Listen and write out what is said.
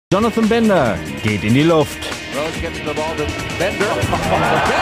Jonathan Bender geht in die Luft. Rose gets the ball to Bender.